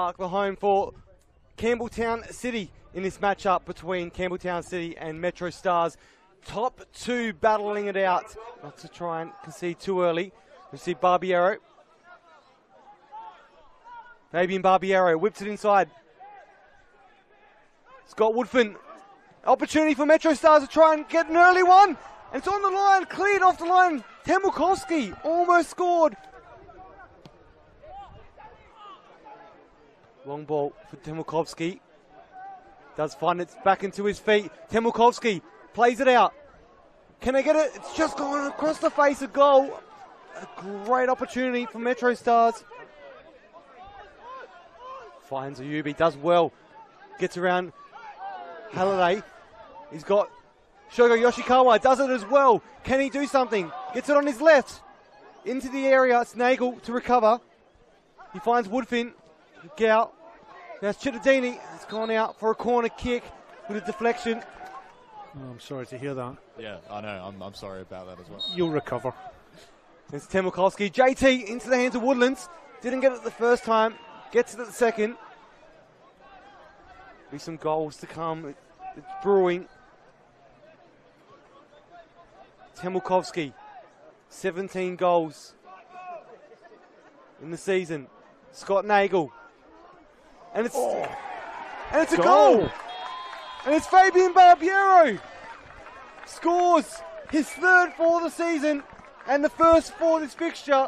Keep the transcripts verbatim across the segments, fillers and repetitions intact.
Park, the home for Campbelltown City in this matchup between Campbelltown City and Metro Stars. Top two battling it out. Not to try and concede too early. We see Barbiero. Fabian Barbiero whips it inside. Scott Woodfin. Opportunity for Metro Stars to try and get an early one. And it's on the line, cleared off the line. Temulkovsky almost scored. Long ball for Temulkovsky. Does find it back into his feet. Temulkovsky plays it out. Can they get it? It's just gone across the face of goal. A great opportunity for Metro Stars. Finds Ayubi, does well. Gets around Halliday. He's got Shogo Yoshikawa, does it as well. Can he do something? Gets it on his left. Into the area, it's Nagel to recover. He finds Woodfin. Gow. That's Chittadini. It's gone out for a corner kick with a deflection. Oh, I'm sorry to hear that. Yeah, I know. I'm, I'm sorry about that as well. You'll recover. It's Temulkovsky. J T into the hands of Woodlands. Didn't get it the first time. Gets it at the second. Be some goals to come. It's brewing. Temulkovsky. seventeen goals in the season. Scott Nagel. And it's oh. and it's a goal. goal. And it's Fabian Barbiero. Scores his third for the season and the first for this fixture.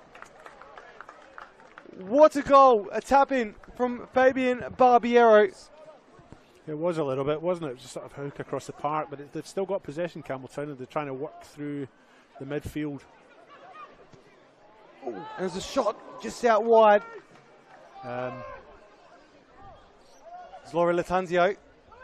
What a goal. A tap in from Fabian Barbiero. It was a little bit, wasn't it? It was just sort of hook across the park, but it, they've still got possession, Campbelltown, and they're trying to work through the midfield. Ooh, there's a shot just out wide. Um, it's Laurie Latanzio.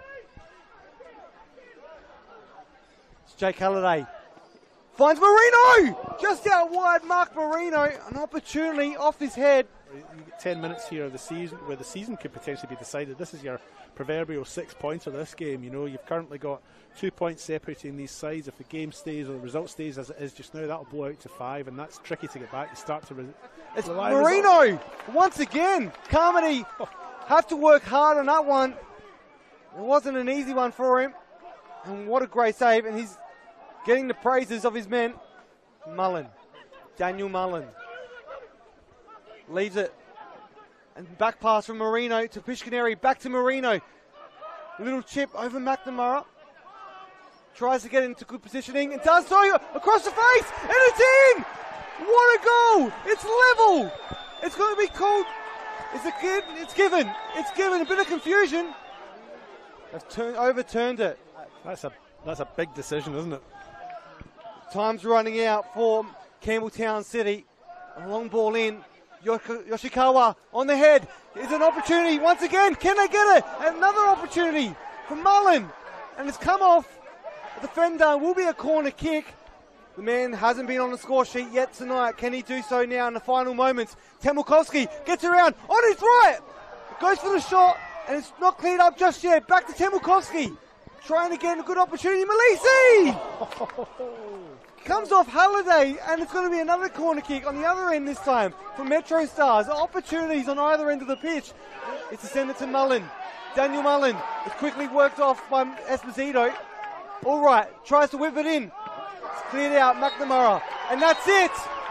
It's Jake Halliday. Finds Marino! Just out wide, Mark Marino. An opportunity off his head. You get ten minutes here of the season where the season could potentially be decided. This is your proverbial six points of this game. You know, you've currently got two points separating these sides. If the game stays or the result stays as it is just now, that'll blow out to five, and that's tricky to get back. You start to re it's Marino results. Once again. Carmody have to work hard on that one. It wasn't an easy one for him, and what a great save. And he's getting the praises of his men. Mullen, Daniel Mullen leaves it. And back pass from Marino to Pishkaneri, back to Marino. A little chip over McNamara. Tries to get into good positioning and does so across the face, and it's in! What a goal! It's level! It's going to be called. It's a kid. It's given. It's given. A bit of confusion. They've turned, overturned it. That's a that's a big decision, isn't it? Time's running out for Campbelltown City. A long ball in. Yoshikawa on the head. It's an opportunity once again. Can they get it? Another opportunity for Mullen. And it's come off. The defender will be a corner kick. The man hasn't been on the score sheet yet tonight. Can he do so now in the final moments? Temulkovsky gets around on his right. Goes for the shot. And it's not cleared up just yet. Back to Temulkovsky. Trying to get a good opportunity. Malisi! Comes off Halliday, and it's going to be another corner kick on the other end this time for Metro Stars. Opportunities on either end of the pitch. It's to send it to Mullen. Daniel Mullen. It's quickly worked off by Esposito. All right, tries to whip it in. It's cleared out, McNamara. And that's it!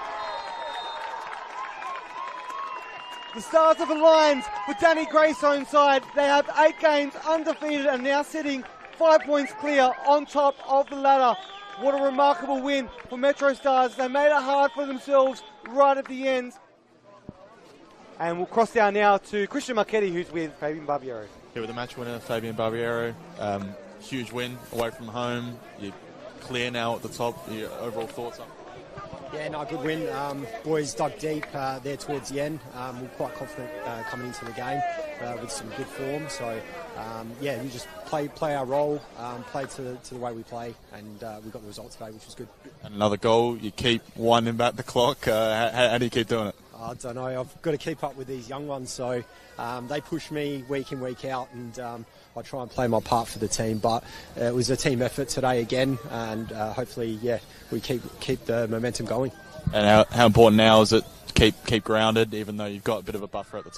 The Stars of the Lions for Danny Greystone's side. They have eight games undefeated and now sitting five points clear on top of the ladder. What a remarkable win for Metro Stars. They made it hard for themselves right at the end. And we'll cross down now to Christian Marchetti, who's with Fabian Barbiero. Here with the match winner, Fabian Barbiero. Um, huge win away from home. You're clear now at the top. Your overall thoughts on? Yeah, no, good win. Um, boys dug deep uh, there towards the end. Um, we're quite confident uh, coming into the game uh, with some good form. So, um, yeah, we just play play our role, um, play to, to the way we play, and uh, we got the result today, which was good. And another goal. You keep winding back the clock. Uh, how, how do you keep doing it? I don't know. I've got to keep up with these young ones. So um, they push me week in, week out, and um, I try and play my part for the team. But uh, it was a team effort today again, and uh, hopefully, yeah, we keep keep the momentum going. And how, how important now is it to keep keep grounded, even though you've got a bit of a buffer at the top?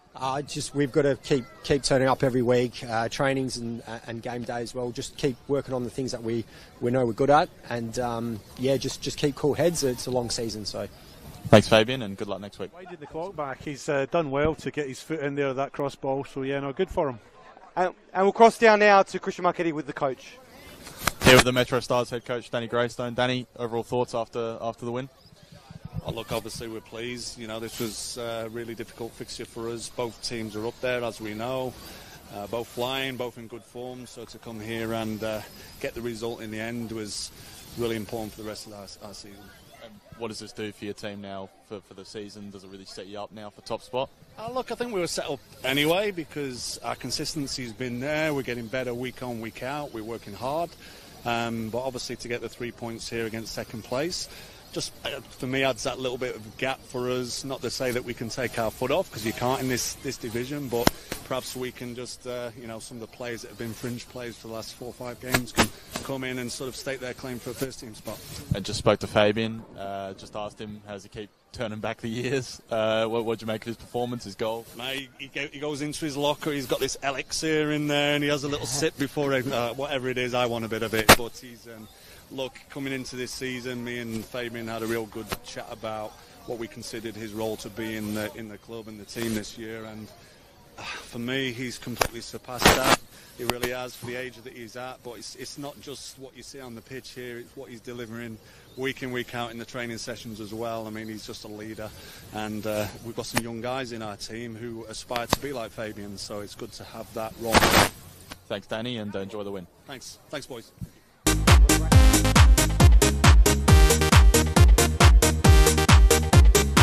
Uh, just we've got to keep keep turning up every week, uh, trainings and and game day as well. Just keep working on the things that we, we know we're good at, and um, yeah, just just keep cool heads. It's a long season, so. Thanks, Fabian, and good luck next week. Why did the clock back? He's uh, done well to get his foot in there, that cross ball. So yeah, no, good for him. And, and we'll cross down now to Christian Marchetti with the coach. Here with the Metro Stars head coach, Danny Greystone. Danny, overall thoughts after after the win? Oh, look, obviously we're pleased. You know, this was a really difficult fixture for us. Both teams are up there, as we know. Uh, both flying, both in good form. So to come here and uh, get the result in the end was really important for the rest of our, our season. And what does this do for your team now for, for the season? Does it really set you up now for top spot? Uh, look, I think we were set up anyway because our consistency's been there. We're getting better week on, week out. We're working hard. Um, but obviously to get the three points here against second place, just uh, for me adds that little bit of a gap for us. Not to say that we can take our foot off because you can't in this, this division, but perhaps we can just, uh, you know, some of the players that have been fringe players for the last four or five games can come in and sort of stake their claim for a first team spot. I just spoke to Fabian, uh, just asked him how does he keep turning back the years. Uh, what what do you make of his performance, his goal? Mate, he, go, he goes into his locker, he's got this elixir in there and he has a little sip before uh, whatever it is. I want a bit of it, but he's um, look, coming into this season, me and Fabian had a real good chat about what we considered his role to be in the in the club and the team this year, and uh, for me he's completely surpassed that. He really has for the age that he's at, but it's, it's not just what you see on the pitch here, it's what he's delivering week in, week out in the training sessions as well. I mean, he's just a leader, and uh, we've got some young guys in our team who aspire to be like Fabian, so it's good to have that role. Thanks, Danny, and uh, enjoy the win. Thanks. Thanks, boys.